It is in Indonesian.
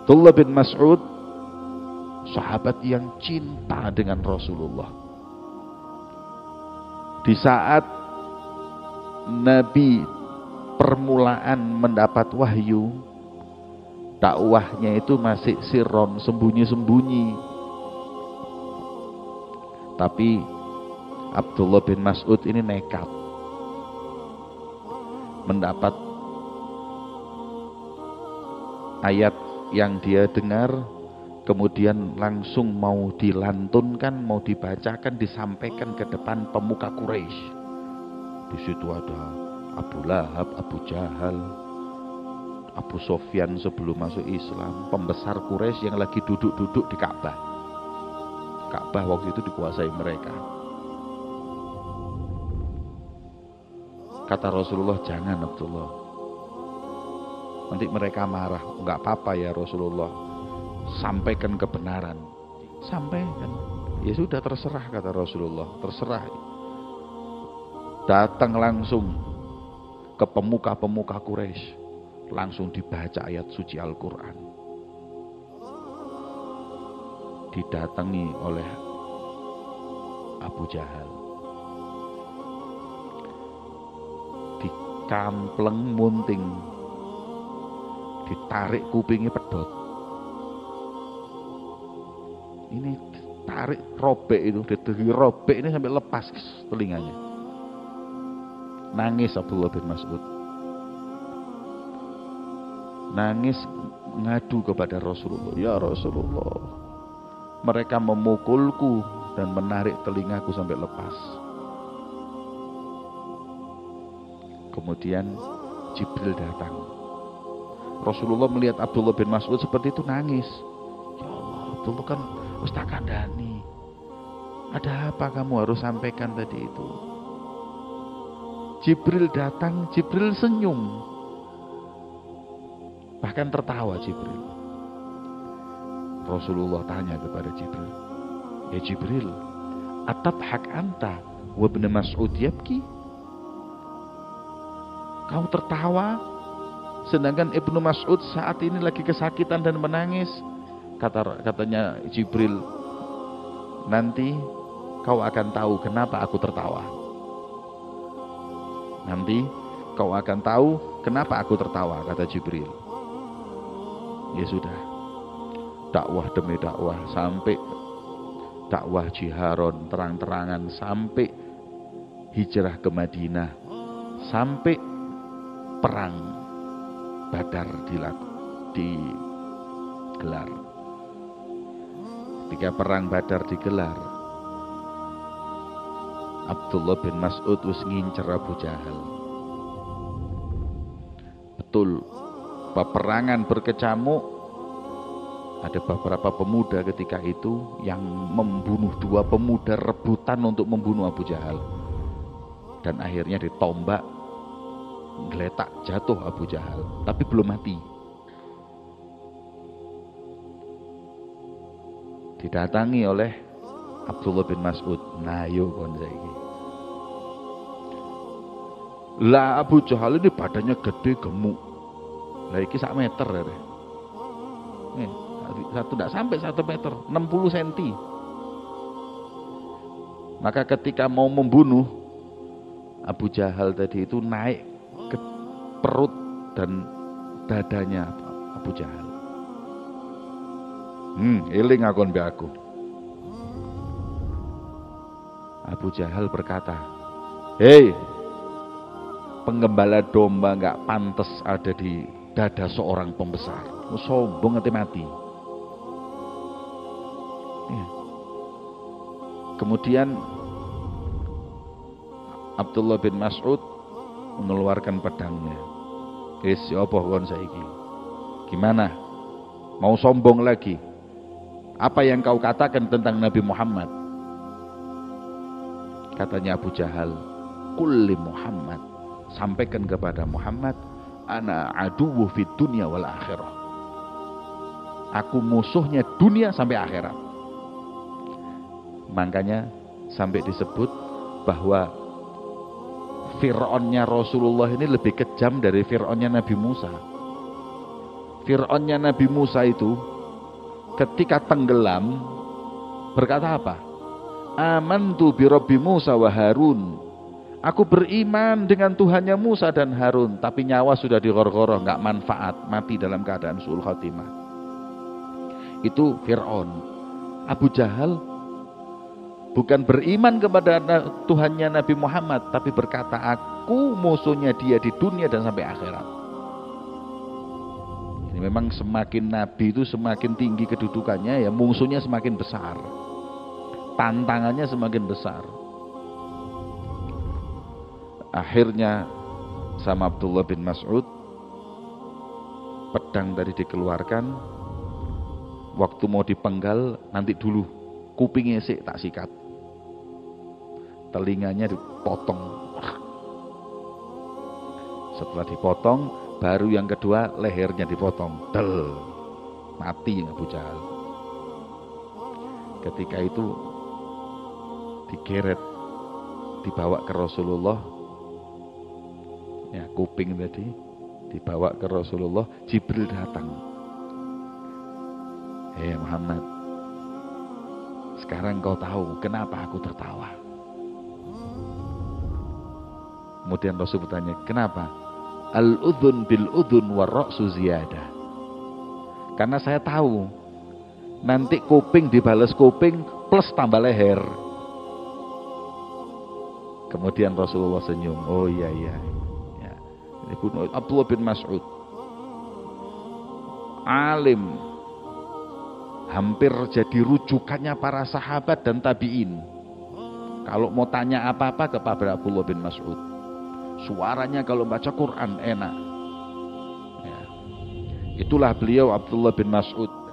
Abdullah bin Mas'ud, sahabat yang cinta dengan Rasulullah. Di saat Nabi permulaan mendapat wahyu, dakwahnya itu masih sirron, sembunyi-sembunyi. Tapi Abdullah bin Mas'ud ini nekat, mendapat ayat yang dia dengar, kemudian langsung mau dilantunkan, mau dibacakan, disampaikan ke depan pemuka Quraisy. Di situ ada Abu Lahab, Abu Jahal, Abu Sofyan sebelum masuk Islam, pembesar Quraisy yang lagi duduk-duduk di Ka'bah. Ka'bah waktu itu dikuasai mereka. Kata Rasulullah, jangan Abdullah, nanti mereka marah. Enggak apa-apa ya Rasulullah, sampaikan kebenaran. Sampaikan. Ya sudah, terserah, kata Rasulullah, terserah. Datang langsung ke pemuka-pemuka Quraisy, langsung dibaca ayat suci Al-Quran. Didatangi oleh Abu Jahal, dikampleng munting, ditarik kupingnya pedot. Ini tarik, robek itu, robek ini sampai lepas telinganya. Nangis Abdullah bin Mas'ud, nangis ngadu kepada Rasulullah, ya Rasulullah, mereka memukulku dan menarik telingaku sampai lepas. Kemudian Jibril datang. Rasulullah melihat Abdullah bin Mas'ud seperti itu, nangis. Ya Allah, Abdullah kan Ustaz kandhani, ada apa kamu harus sampaikan tadi itu? Jibril datang, Jibril senyum, bahkan tertawa Jibril. Rasulullah tanya kepada Jibril, ya Jibril, atadhak anta wa ibn Mas'ud yabki? Kau tertawa sedangkan Ibnu Mas'ud saat ini lagi kesakitan dan menangis. Katanya Jibril, nanti kau akan tahu kenapa aku tertawa. Nanti kau akan tahu kenapa aku tertawa, kata Jibril. Ya sudah, dakwah demi dakwah, sampai dakwah jiharon, terang-terangan, sampai hijrah ke Madinah, sampai perang Badar digelar. Ketika perang Badar digelar, Abdullah bin Mas'ud wis ngincer Abu Jahal. Betul, peperangan berkecamuk. Ada beberapa pemuda ketika itu yang membunuh, dua pemuda rebutan untuk membunuh Abu Jahal. Dan akhirnya ditombak, geletak, jatuh Abu Jahal, tapi belum mati. Didatangi oleh Abdullah bin Mas'ud, nah yo kon saiki. Lah Abu Jahal ini badannya gede, gemuk. Lah iki 1 meter ya. Satu tidak sampai 1 meter, 60 cm. Maka ketika mau membunuh, Abu Jahal tadi itu naik ke perut dan dadanya Abu Jahal. Eling akon be aku. Abu Jahal berkata, hei, penggembala domba nggak pantas ada di dada seorang pembesar. Sombong ngerti mati. Ya. Kemudian Abdullah bin Mas'ud mengeluarkan pedangnya. Wis apa kon saiki? Gimana? Mau sombong lagi? Apa yang kau katakan tentang Nabi Muhammad? Katanya Abu Jahal, kulli Muhammad, sampaikan kepada Muhammad, ana aduwwu fid dunya wal akhirah. Aku musuhnya dunia sampai akhirat. Makanya sampai disebut bahwa Fir'aunnya Rasulullah ini lebih kejam dari Fir'aunnya Nabi Musa. Fir'aunnya Nabi Musa itu ketika tenggelam berkata apa? Amantu bi Rabbi Musa wa Harun. Aku beriman dengan Tuhannya Musa dan Harun, tapi nyawa sudah digor-goroh, nggak manfaat, mati dalam keadaan su'ul khotimah. Itu Fir'aun. Abu Jahal bukan beriman kepada Tuhannya Nabi Muhammad, tapi berkata, aku musuhnya dia di dunia dan sampai akhirat. Ini memang semakin Nabi itu semakin tinggi kedudukannya, ya musuhnya semakin besar. Tantangannya semakin besar. Akhirnya sama Abdullah bin Mas'ud, pedang tadi dikeluarkan, waktu mau dipenggal, nanti dulu kupingnya sih tak sikat, telinganya dipotong. Setelah dipotong, baru yang kedua lehernya dipotong. Del, mati Abu Jahal. Ketika itu digeret, dibawa ke Rasulullah, ya kuping tadi dibawa ke Rasulullah. Jibril datang. Muhammad, sekarang kau tahu kenapa aku tertawa. Kemudian Rasul bertanya, kenapa? Al-udhun bil-udhun war-ra'su ziyadah. Karena saya tahu nanti kuping dibalas kuping plus tambah leher. Kemudian Rasulullah senyum. Oh iya. Ya. Ini Abdullah bin Mas'ud, alim, hampir jadi rujukannya para sahabat dan tabi'in. Kalau mau tanya apa-apa kepada Abdullah bin Mas'ud. Suaranya kalau baca Quran enak. Ya. Itulah beliau Abdullah bin Mas'ud.